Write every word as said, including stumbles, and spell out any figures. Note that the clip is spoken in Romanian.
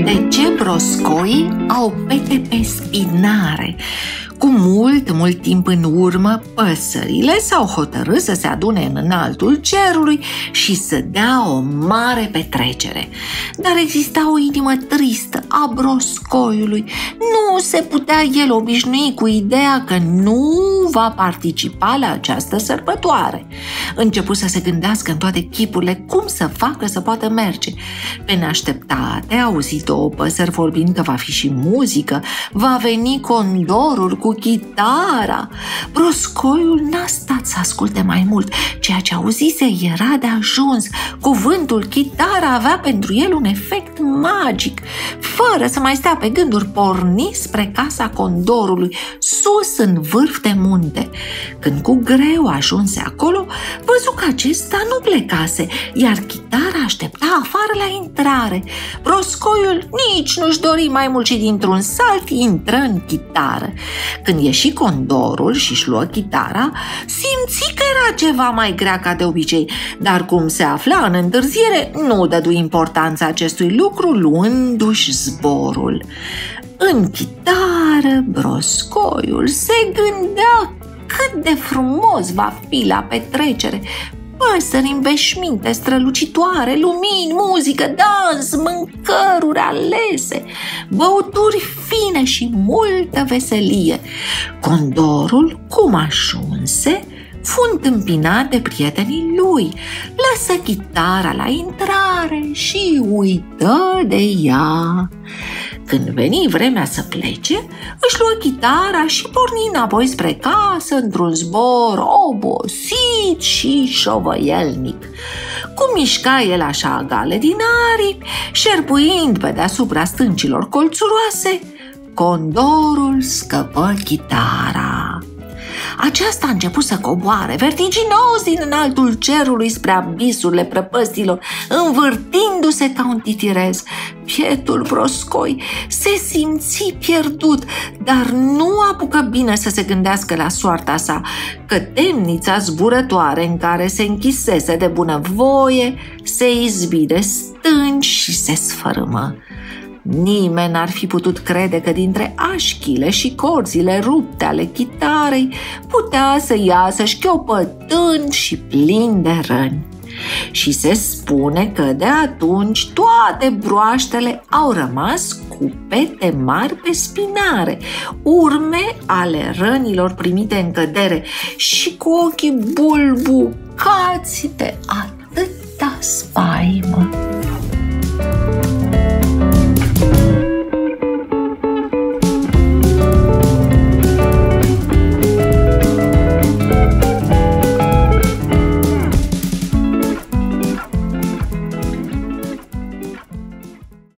De ce broscoii au pete pe spinare? Cu mult, mult timp în urmă, păsările s-au hotărât să se adune în înaltul cerului și să dea o mare petrecere. Dar exista o inimă tristă a broscoiului. Nu se putea el obișnui cu ideea că nu va participa la această sărbătoare. Începu să se gândească în toate chipurile cum să facă să poată merge. Pe neașteptate a auzit o păsări vorbind că va fi și muzică, va veni condorul cu chitara. Broscoiul n-a stat să asculte mai mult. Ceea ce auzise era de ajuns. Cuvântul chitara avea pentru el un efect magic. Fără să mai stea pe gânduri, porni spre casa condorului, sus în vârf de munte. Când cu greu ajunse acolo, văzu că acesta nu plecase, iar chitara aștepta afară la intrare. Broscoiul nici nu-și dori mai mult și dintr-un salt intră în chitară. Când ieși condorul și-și luă chitara, simți că era ceva mai grea ca de obicei, dar cum se afla în întârziere, nu dădu importanța acestui lucru, luându-și zborul. În chitară, broscoiul se gândea cât de frumos va fi la petrecere. Păsări în veșminte strălucitoare, lumini, muzică, dans, mâncăruri alese, băuturi fine și multă veselie. Condorul, cum ajunse, fu întâmpinat de prietenii lui, lăsă chitara la intrare și uită de ea. Când veni vremea să plece, își luă chitara și porni înapoi spre casă într-un zbor obosit și șovăielnic. Cum mișca el așa gale din aripi, șerpuind pe deasupra stâncilor colțuroase, condorul scăpă chitara. Aceasta a început să coboare vertiginos din înaltul cerului spre abisurile prăpăstilor, învârtindu-se ca un titirez. Bietul broscoi se simți pierdut, dar nu apucă bine să se gândească la soarta sa, că temnița zburătoare în care se închisese de bunăvoie se izbi de stânci și se sfărâmă. Nimeni n-ar fi putut crede că dintre așchile și corzile rupte ale chitarei putea să iasă șchiopătând și plin de răni. Și se spune că de atunci toate broaștele au rămas cu pete mari pe spinare, urme ale rănilor primite în cădere și cu ochii bulbucați de atâta spaimă.